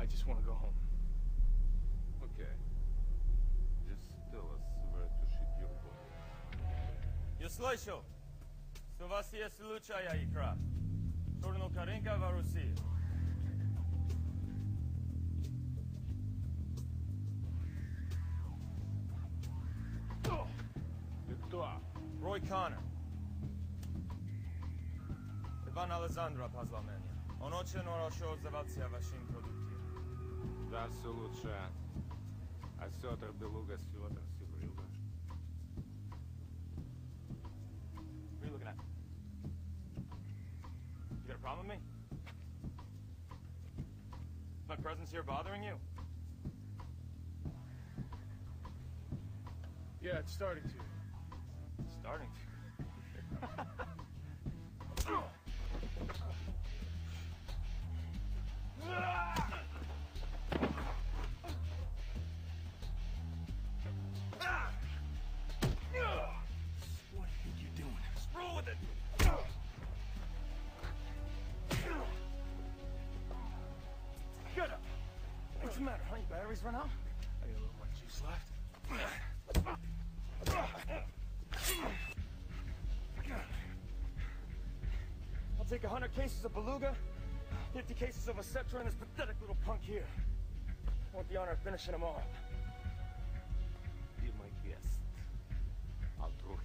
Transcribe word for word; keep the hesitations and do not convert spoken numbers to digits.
I just want to go home. Okay. Just tell us where to ship your body. Я слышал, что у вас есть лучшая икра. Чернокоренка в России. Ты кто? Рой Коннор. Иван Александра позвал меня. Он очень хорошо отзывался о вашем продукте. Да, все лучше. А Сётр Белуга, Сётр Севрюга. What are you looking at? You got a problem with me? Is my presence here bothering you? Yeah, it's starting to. Starting to. What do you think you're doing? Just roll with it. Get up. What's the matter, huh? Your batteries run out? I got a little more juice left. I'll take a hundred cases of Beluga, fifty cases of Acetra, and this pathetic little punk here. I want the honor of finishing them all. Be my guest. I'll throw